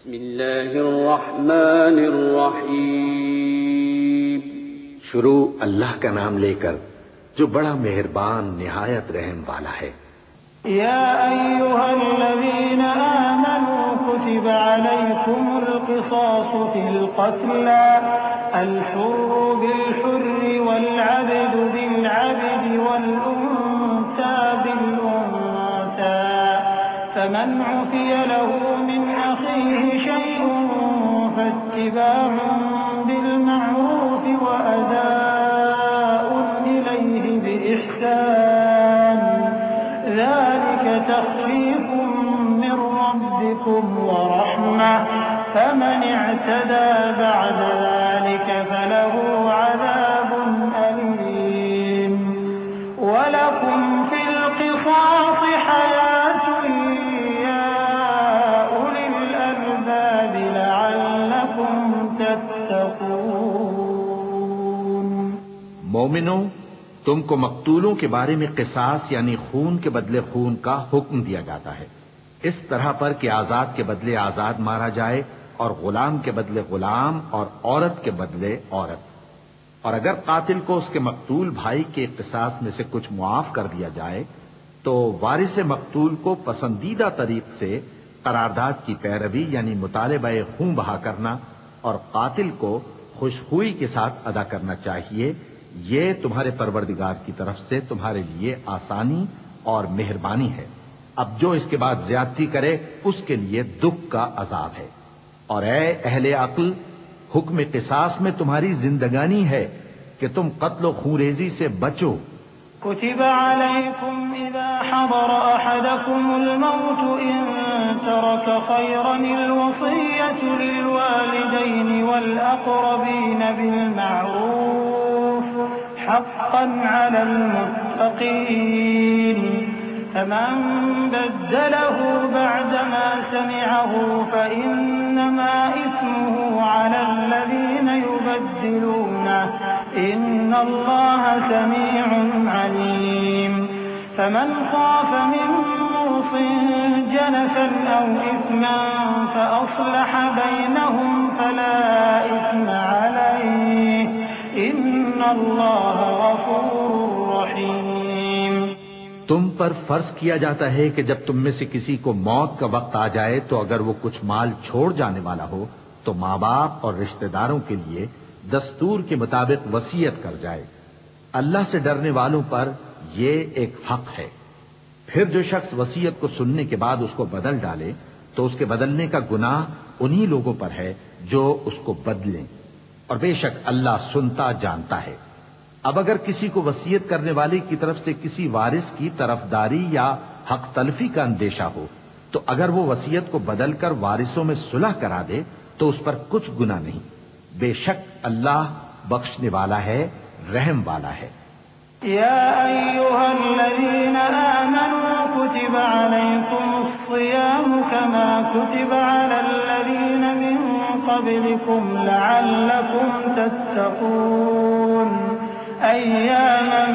بسم اللہ الرحمن الرحیم۔ شروع اللہ کا نام لے کر جو بڑا مہربان نہایت رحم والا ہے۔ یا ایھا الذین آمنوا کتب علیکم القصاص فی القتلى الحر بالحر والعبد بالعبد والأنثى بالأنثى فمن عفي له من أخيه شيء فاتباع بالمعروف وأداء إليه بإحسان ذلك تخفيف من ربكم ورحمة فمن اعتدى بعد ذلك فله عذاب أليم ولكم في القصاص حياة يا أولي الألباب لعلكم تتقون۔ مومنوں، تم کو مقتولوں کے بارے میں قصاص یعنی خون کے بدلے خون کا حکم دیا جاتا ہے، اس طرح پر کہ آزاد کے بدلے آزاد مارا جائے اور غلام کے بدلے غلام اور عورت کے بدلے عورت، اور اگر قاتل کو اس کے مقتول بھائی کے قصاص میں سے کچھ معاف کر دیا جائے تو وارث مقتول کو پسندیدہ طریق سے قرارداد کی پیروی یعنی مطالبہ خون بہا کرنا اور قاتل کو خوشخوئی کے ساتھ ادا کرنا چاہیے۔ یہ تمہارے پروردگار کی طرف سے تمہارے لیے آسانی اور مہربانی ہے۔ اب جو اس کے بعد زیادتی کرے اس کے لیے دکھ کا عذاب ہے۔ اور اے اہل عقل، حکم قصاص میں تمہاری زندگانی ہے کہ تم قتل و خونریزی سے بچو۔ كتب عليكم إذا حضر أحدكم الموت إن ترك خيرا الوصية للوالدين والأقربين بالمعروف حقا على المتقين فمن بدله بعدما سمعه فإنما إثمه على الذين يبدلونه إن الله سميع عليم فمن خاف من موص جنفا أو إثما فأصلح بينهم فلا إثم عليه إن الله غفور رحيم۔ تم پر فرض کیا جاتا ہے کہ جب تم میں سے کسی کو موت کا وقت آ جائے تو اگر وہ کچھ مال چھوڑ جانے والا ہو تو ماں باپ اور رشتہ داروں کے لیے دستور کے مطابق وصیت کر جائے۔ اللہ سے ڈرنے والوں پر یہ ایک حق ہے۔ پھر جو شخص وصیت کو سننے کے بعد اس کو بدل ڈالے تو اس کے بدلنے کا گناہ انہی لوگوں پر ہے جو اس کو بدلیں، اور بے شک اللہ سنتا جانتا ہے۔ اب اگر کسی کو وصیت کرنے والے کی طرف سے کسی وارث کی طرفداری یا حق تلفی کا اندیشہ ہو تو اگر وہ وصیت کو بدل کر وارثوں میں صلح کرا دے تو اس پر کچھ گناہ نہیں، بے شک اللہ بخشنے والا ہے، رحم والا ہے۔ یا ایھا الذین آمنوا کتب علیکم الصیام کما کتب علی الذین من قبلکم لعلکم تتقون ایاما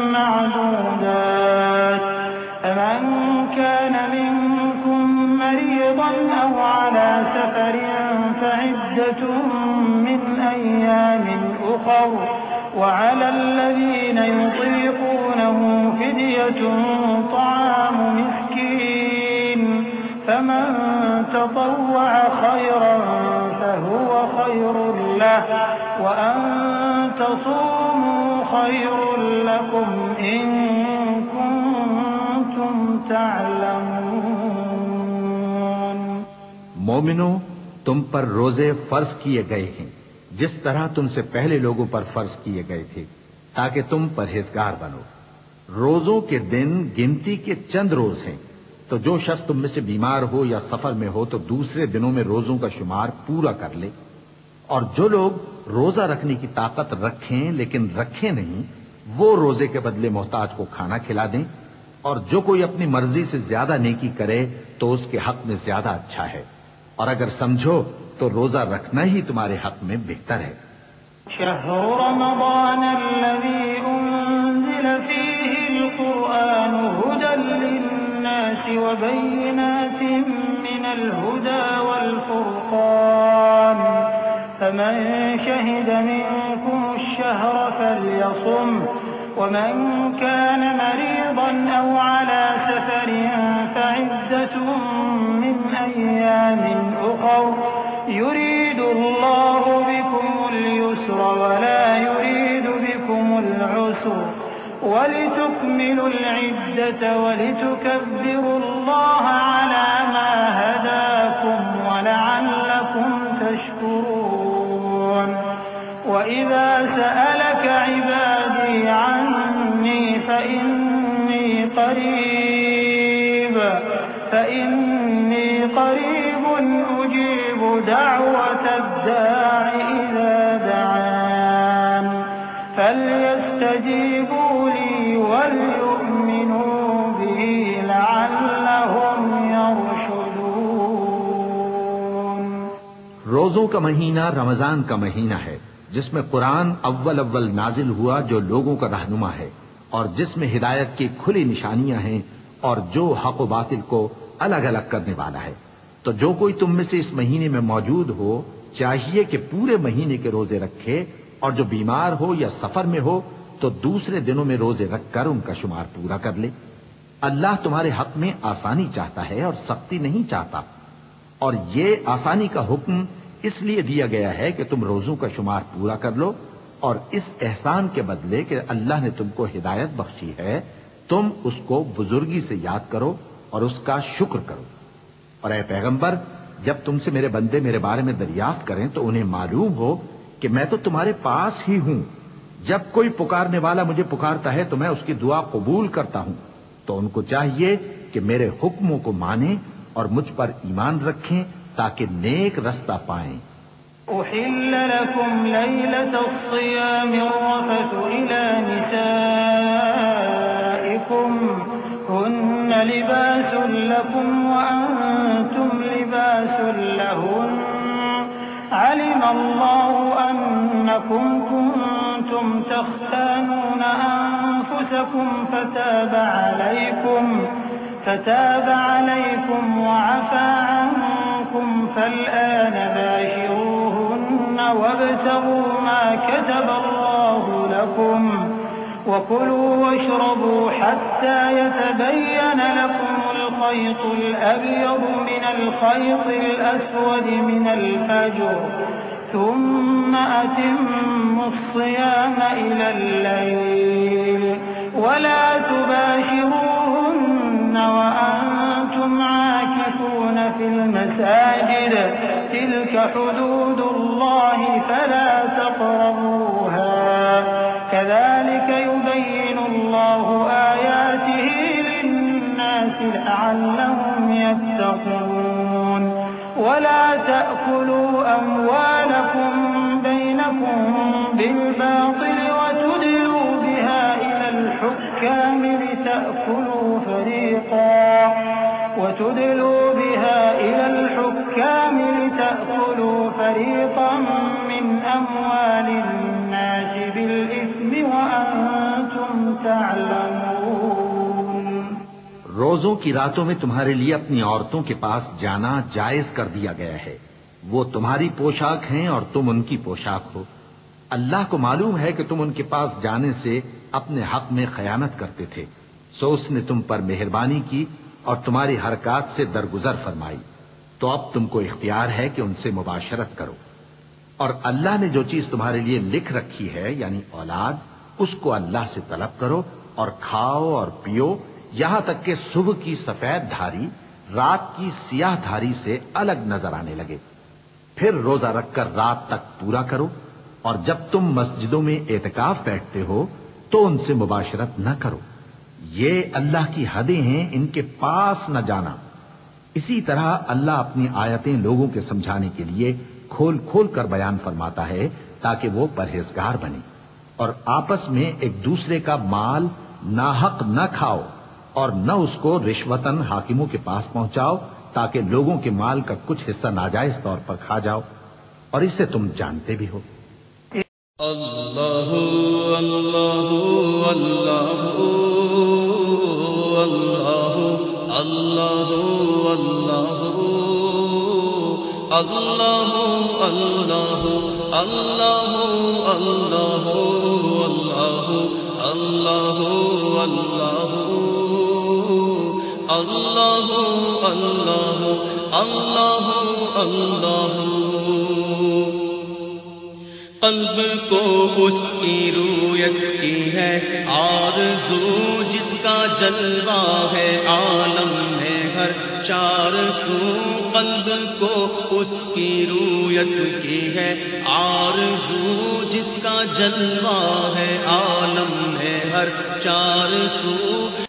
معدودات فمن كان منكم مريضا أو على سفر فعدة من أيام أخر وعلى الذين يطيقونه فدية طعام مسكين فمن تطوع خيرا فهو خير له وأن تصوموا خير لكم إن كنتم تعلمون۔ مومنوں، تم پر روزے فرض کیے گئے ہیں جس طرح تم سے پہلے لوگوں پر فرض کیے گئے تھے تاکہ تم پرہیزگار بنو۔ روزوں کے دن گنتی کے چند روز ہیں، تو جو شخص تم میں سے بیمار ہو یا سفر میں ہو تو دوسرے دنوں میں روزوں کا شمار پورا کر لے، اور جو لوگ روزہ رکھنے کی طاقت رکھیں لیکن رکھیں نہیں وہ روزے کے بدلے محتاج کو کھانا کھلا دیں، اور جو کوئی اپنی مرضی سے زیادہ نیکی کرے تو اس کے حق میں زیادہ اچھا ہے، اور اگر سمجھو تو روزہ رکھنا ہی تمہارے حق میں بہتر ہے۔ شهر رمضان الذي أنزل فيه القرآن هدى للناس وبينات من الهدى والفرقان فمن شهد منكم الشهر فليصم ومن كان مريضا أو على سفر فعدة من أيام أخر يريد الله بكم اليسر ولا يريد بكم العسر ولتكملوا العدة ولتكبروا الله على ما هداكم ولعلكم تشكرون وإذا سألك عبادي عني فإني قريب أجيب دعوة الداع إذا دعان فليستجيبوا لي وليؤمنوا به لعلهم يرشدون. روزوں کا مہینہ رمضان کا مہینہ ہے جس میں قرآن اول نازل ہوا جو لوگوں کا رہنما ہے اور جس میں ہدایت کی کھلی نشانیاں ہیں اور جو حق و باطل کو الگ الگ کرنے والا ہے. تو جو کوئی تم میں سے اس مہینے میں موجود ہو چاہیے کہ پورے مہینے کے روزے رکھے اور جو بیمار ہو یا سفر میں ہو تو دوسرے دنوں میں روزے رکھ کر ان کا شمار پورا کر لے. اللہ تمہارے حق میں آسانی چاہتا ہے اور سختی نہیں چاہتا. اور یہ آسانی کا حکم اس لیے دیا گیا ہے کہ تم روزوں کا شمار پورا کر لو اور اس احسان کے بدلے کہ اللہ نے تم کو ہدایت بخشی ہے تم اس کو بزرگی سے یاد کرو اور اس کا شکر کرو. اور اے پیغمبر جب تم سے میرے بندے میرے بارے میں دریافت کریں تو انہیں معلوم ہو کہ میں تو تمہارے پاس ہی ہوں. جب کوئی پکارنے والا مجھے پکارتا ہے تو میں اس کی دعا قبول کرتا ہوں. تو ان کو چاہیے کہ میرے حکموں کو مانیں اور مجھ پر ایمان رکھیں تاکہ نیک رستہ پائیں. أحل لكم ليلة الصيام الرفث إلى نسائكم هن لباس لكم وأنتم لباس لهن علم الله أنكم كنتم تختانون أنفسكم فتاب عليكم وعفى عنكم فالآن باشروهن وابتغوا ما كتب الله لكم وكلوا واشربوا حتى يتبين لكم الخيط الأبيض من الخيط الأسود من الفجر ثم أتموا الصيام إلى الليل ولا تباشروهن وأنتم عاكفون في المساجد تلك حدود الله فلا تقربوها كذلك يبين الله آياته للناس لعلهم يتقون ولا تأكلوا أموالكم بينكم بالباطل وتدلوا بها إلى الحكام لتأكلوا فريقا من أموال الناس بالإثم وأنتم تعلمون. روزوں کی راتوں میں تمہارے لیے اپنی عورتوں کے پاس جانا جائز کر دیا گیا ہے. وہ تمہاری پوشاک ہیں اور تم ان کی پوشاک ہو. اللہ کو معلوم ہے کہ تم ان کے پاس جانے سے اپنے حق میں خیانت کرتے تھے سو اس نے تم پر مہربانی کی اور تمہاری حرکات سے درگزر فرمائی. تو اب تم کو اختیار ہے کہ ان سے مباشرت کرو. اور اللہ نے جو چیز تمہارے لیے لکھ رکھی ہے یعنی اولاد اس کو اللہ سے طلب کرو اور کھاؤ اور پیو یہاں تک کہ صبح کی سفید دھاری رات کی سیاہ دھاری سے الگ نظر آنے لگے. پھر روزہ رکھ کر رات تک پورا کرو اور جب تم مسجدوں میں اعتکاف بیٹھتے ہو تو ان سے مباشرت نہ کرو. یہ اللہ کی حدیں ہیں ان کے پاس نہ جانا. اسی طرح اللہ اپنی آیتیں لوگوں کے سمجھانے کے لیے کھول کھول کر بیان فرماتا ہے تاکہ وہ پرہیزگار بنے. اور آپس میں ایک دوسرے کا مال ناحق نہ کھاؤ اور نہ اس کو رشوتاً حاکموں کے پاس پہنچاؤ تاکہ لوگوں کے مال کا کچھ حصہ ناجائز طور پر کھا جاؤ اور اسے تم جانتے بھی ہو. اللہ اللہ اللہ اللہ اللہ اللہ اللہ اللہ اللہ اللہ اللہ اللہ اللہ اللہ اللہ اللہ قلب کو اس کی رویت کی ہے آرزو جس کا جلوہ ہے عالم ہے ہر چار سو قلب کو اس کی رویت کی ہے آرزو جس کا جلوہ ہے عالم ہے ہر چار سو